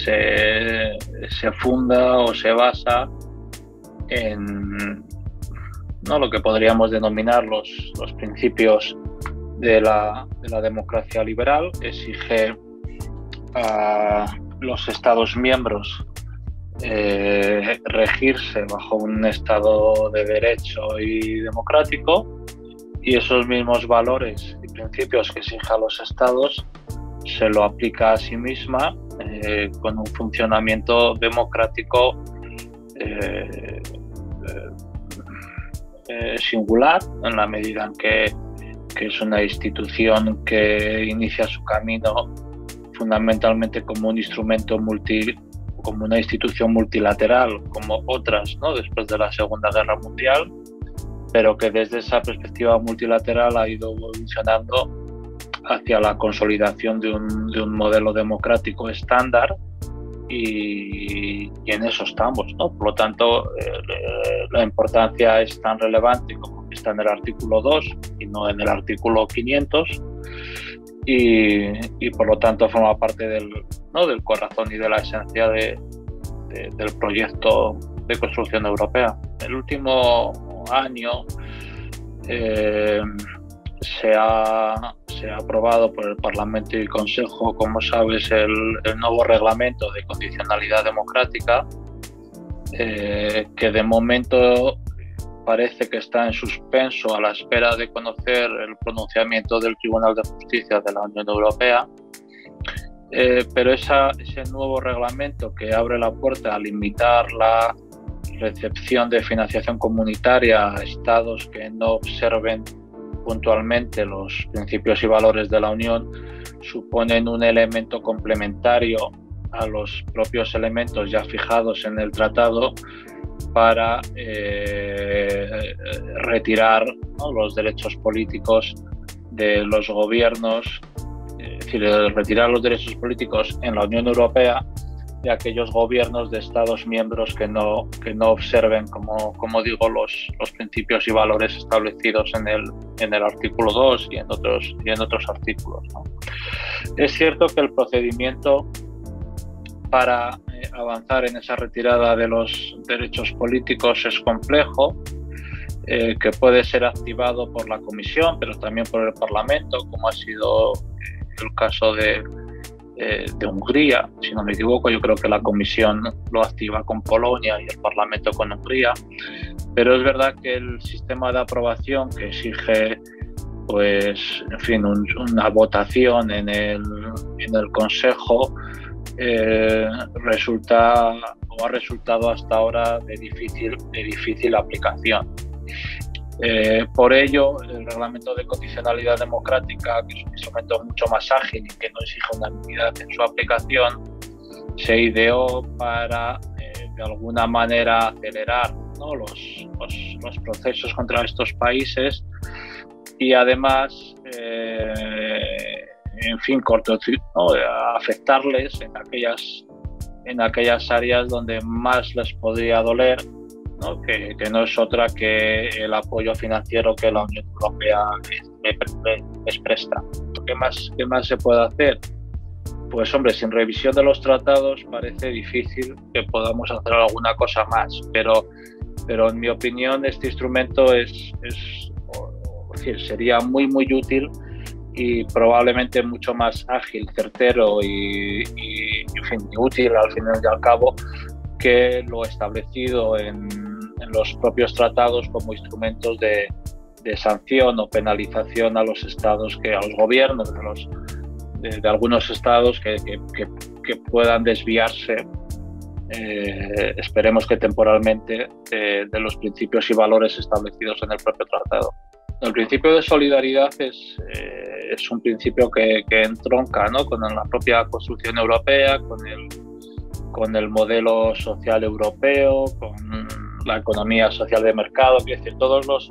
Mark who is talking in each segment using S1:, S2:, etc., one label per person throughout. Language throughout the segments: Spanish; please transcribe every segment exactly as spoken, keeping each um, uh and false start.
S1: se, se funda o se basa en, ¿no?, lo que podríamos denominar los, los principios de la, de la democracia liberal. Exige a los Estados miembros eh, regirse bajo un Estado de derecho y democrático, y esos mismos valores y principios que exige a los Estados se lo aplica a sí misma eh, con un funcionamiento democrático eh, eh, eh, singular, en la medida en que, que es una institución que inicia su camino fundamentalmente como un instrumento multi, como una institución multilateral, como otras, ¿no?, después de la Segunda Guerra Mundial, pero que desde esa perspectiva multilateral ha ido evolucionando hacia la consolidación de un, de un modelo democrático estándar, y, y en eso estamos, ¿no? Por lo tanto, eh, la importancia es tan relevante como que está en el artículo dos y no en el artículo quinientos, y, y por lo tanto forma parte del, ¿no?, del corazón y de la esencia de, de, del proyecto de construcción europea. El último año eh, se ha, se ha aprobado por el Parlamento y el Consejo, como sabes, el, el nuevo reglamento de condicionalidad democrática, eh, que de momento parece que está en suspenso a la espera de conocer el pronunciamiento del Tribunal de Justicia de la Unión Europea. Eh, pero esa, ese nuevo reglamento, que abre la puerta a limitar la recepción de financiación comunitaria a estados que no observen puntualmente los principios y valores de la Unión, suponen un elemento complementario a los propios elementos ya fijados en el tratado para eh, retirar, ¿no?, los derechos políticos de los gobiernos, es decir, retirar los derechos políticos en la Unión Europea de aquellos gobiernos de Estados miembros que no, que no observen, como, como digo, los, los principios y valores establecidos en el, en el artículo dos y en otros, y en otros artículos, ¿no? Es cierto que el procedimiento para eh, avanzar en esa retirada de los derechos políticos es complejo, eh, que puede ser activado por la Comisión, pero también por el Parlamento, como ha sido eh, el caso de de Hungría, si no me equivoco. Yo creo que la Comisión lo activa con Polonia y el Parlamento con Hungría, pero es verdad que el sistema de aprobación, que exige, pues, en fin, un, una votación en el, en el Consejo, eh, resulta o ha resultado hasta ahora de difícil, de difícil aplicación. Eh, por ello, el reglamento de condicionalidad democrática, que es un instrumento mucho más ágil y que no exige unanimidad en su aplicación, se ideó para, eh, de alguna manera, acelerar, ¿no?, los, los, los procesos contra estos países y, además, eh, en fin, corto, ¿no?, afectarles en aquellas, en aquellas áreas donde más les podría doler, ¿no?, que, que no es otra que el apoyo financiero que la Unión Europea les presta. ¿Qué más, qué más se puede hacer? Pues, hombre, sin revisión de los tratados parece difícil que podamos hacer alguna cosa más, pero, pero en mi opinión este instrumento es, es, es decir, sería muy, muy útil y probablemente mucho más ágil, certero y, y en fin, útil al final y al cabo que lo establecido en, en los propios tratados como instrumentos de, de sanción o penalización a los estados, que a los gobiernos de, los, de, de algunos estados que, que, que, que puedan desviarse, eh, esperemos que temporalmente, eh, de los principios y valores establecidos en el propio tratado. El principio de solidaridad es, eh, es un principio que, que entronca, ¿no?, con la propia construcción europea, con el con el modelo social europeo, con la economía social de mercado, es decir, todos los,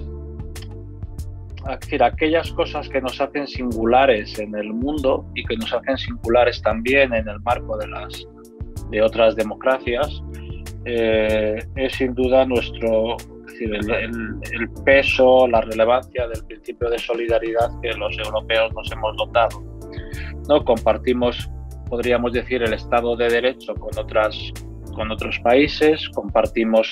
S1: es decir, aquellas cosas que nos hacen singulares en el mundo y que nos hacen singulares también en el marco de las de otras democracias, eh, es sin duda nuestro, es decir, el, el, el peso, la relevancia del principio de solidaridad que los europeos nos hemos dotado, ¿no? Compartimos podríamos decir, el Estado de Derecho con, otras, con otros países, compartimos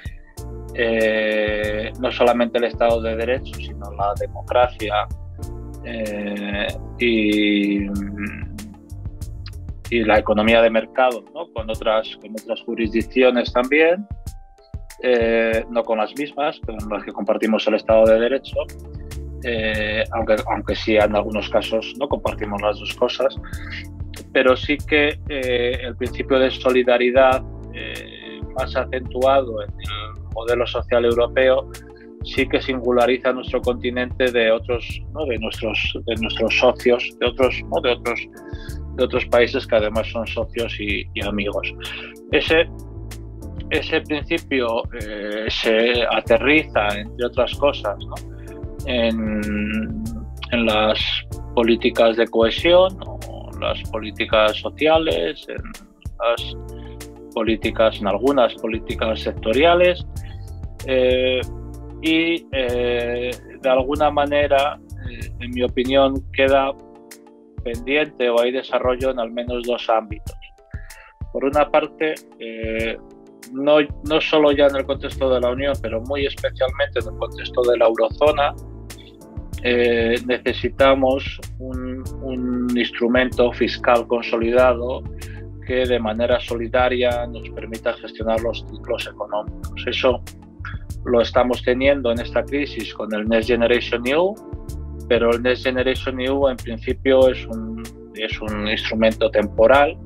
S1: eh, no solamente el Estado de Derecho, sino la democracia eh, y, y la economía de mercado, ¿no? con, otras, con otras jurisdicciones también, eh, no con las mismas, con las que compartimos el Estado de Derecho, eh, aunque, aunque sí en algunos casos no compartimos las dos cosas, pero sí que eh, el principio de solidaridad eh, más acentuado en el modelo social europeo sí que singulariza nuestro continente de otros, ¿no? de nuestros de nuestros socios, de otros, ¿no? de otros de otros países que además son socios y, y amigos. Ese ese principio eh, se aterriza, entre otras cosas, ¿no? en, en las políticas de cohesión, o las políticas sociales, en las políticas, en algunas políticas sectoriales. Eh, y eh, de alguna manera, eh, en mi opinión, queda pendiente o hay desarrollo en al menos dos ámbitos. Por una parte, eh, no, no solo ya en el contexto de la Unión, pero muy especialmente en el contexto de la eurozona, eh, necesitamos un, un instrumento fiscal consolidado que de manera solidaria nos permita gestionar los ciclos económicos. Eso lo estamos teniendo en esta crisis con el Next Generation E U, pero el Next Generation E U en principio es un, es un instrumento temporal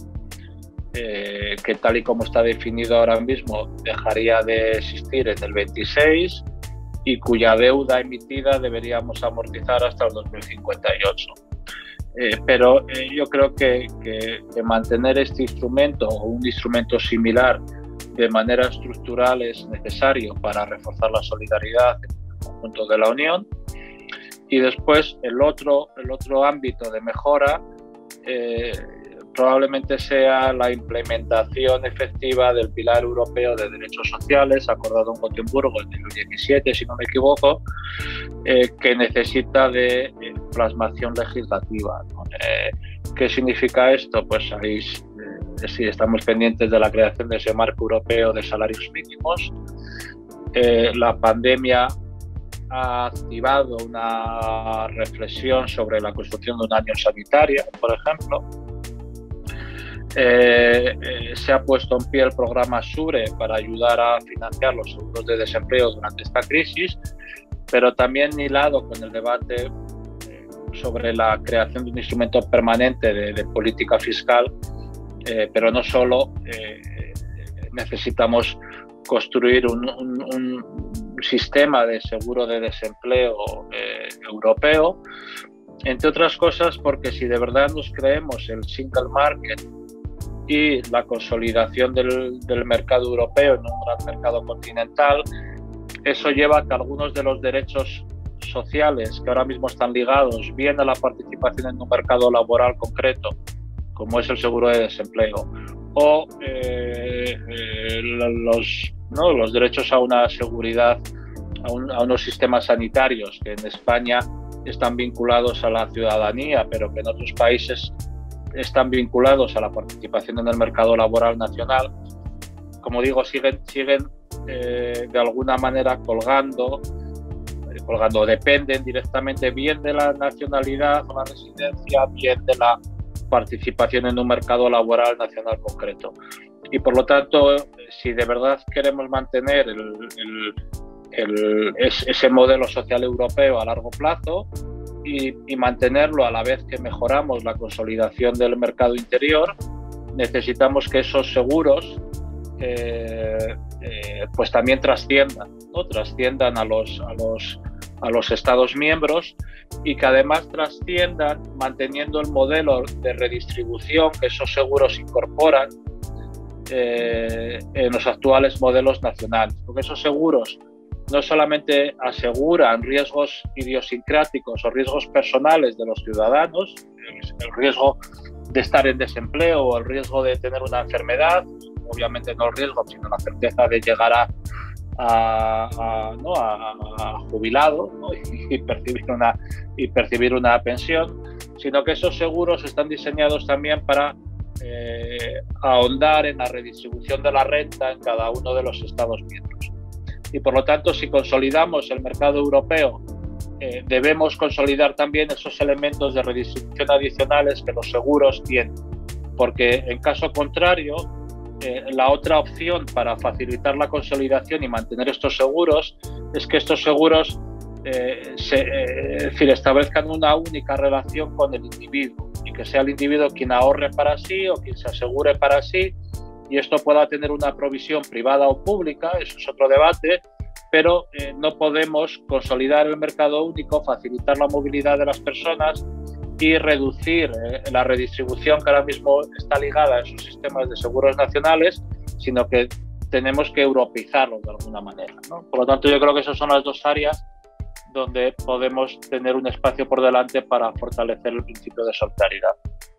S1: eh, que, tal y como está definido ahora mismo, dejaría de existir en el veintiséis y cuya deuda emitida deberíamos amortizar hasta el dos mil cincuenta y ocho. Eh, pero eh, yo creo que, que, que mantener este instrumento o un instrumento similar de manera estructural es necesario para reforzar la solidaridad en el conjunto de la Unión. Y después el otro, el otro ámbito de mejora eh, probablemente sea la implementación efectiva del Pilar Europeo de Derechos Sociales, acordado en Gotemburgo en el diecisiete, si no me equivoco, eh, que necesita de eh, plasmación legislativa, ¿no? Eh, ¿Qué significa esto? Pues ahí eh, sí estamos pendientes de la creación de ese marco europeo de salarios mínimos. Eh, la pandemia ha activado una reflexión sobre la construcción de una unión sanitaria, por ejemplo. Eh, eh, se ha puesto en pie el programa SURE para ayudar a financiar los seguros de desempleo durante esta crisis, pero también hilado con el debate eh, sobre la creación de un instrumento permanente de, de política fiscal, eh, pero no solo eh, necesitamos construir un, un, un sistema de seguro de desempleo eh, europeo, entre otras cosas porque si de verdad nos creemos el single market y la consolidación del, del mercado europeo en un gran mercado continental, eso lleva a que algunos de los derechos sociales que ahora mismo están ligados bien a la participación en un mercado laboral concreto, como es el seguro de desempleo, o eh, eh, los, ¿no? los derechos a una seguridad, a, un, a unos sistemas sanitarios que en España están vinculados a la ciudadanía, pero que en otros países están vinculados a la participación en el mercado laboral nacional, como digo, siguen, siguen eh, de alguna manera colgando, eh, colgando, dependen directamente bien de la nacionalidad o la residencia, bien de la participación en un mercado laboral nacional concreto. Y por lo tanto, si de verdad queremos mantener el, el, el, ese modelo social europeo a largo plazo, Y, y mantenerlo a la vez que mejoramos la consolidación del mercado interior, necesitamos que esos seguros eh, eh, pues también trasciendan, ¿no? trasciendan a los, a, los, a los Estados miembros y que además trasciendan manteniendo el modelo de redistribución que esos seguros incorporan eh, en los actuales modelos nacionales, porque esos seguros no solamente aseguran riesgos idiosincráticos o riesgos personales de los ciudadanos, el riesgo de estar en desempleo o el riesgo de tener una enfermedad, obviamente no el riesgo, sino la certeza de llegar a, a, a, ¿no? a, a jubilado, ¿no? y, percibir una, y percibir una pensión, sino que esos seguros están diseñados también para eh, ahondar en la redistribución de la renta en cada uno de los Estados miembros. Y por lo tanto, si consolidamos el mercado europeo, eh, debemos consolidar también esos elementos de redistribución adicionales que los seguros tienen, porque en caso contrario, eh, la otra opción para facilitar la consolidación y mantener estos seguros es que estos seguros eh, se, eh, es decir, establezcan una única relación con el individuo y que sea el individuo quien ahorre para sí o quien se asegure para sí, y esto pueda tener una provisión privada o pública, eso es otro debate, pero eh, no podemos consolidar el mercado único, facilitar la movilidad de las personas y reducir eh, la redistribución que ahora mismo está ligada a esos sistemas de seguros nacionales, sino que tenemos que europeizarlos de alguna manera, ¿no? Por lo tanto, yo creo que esas son las dos áreas donde podemos tener un espacio por delante para fortalecer el principio de solidaridad.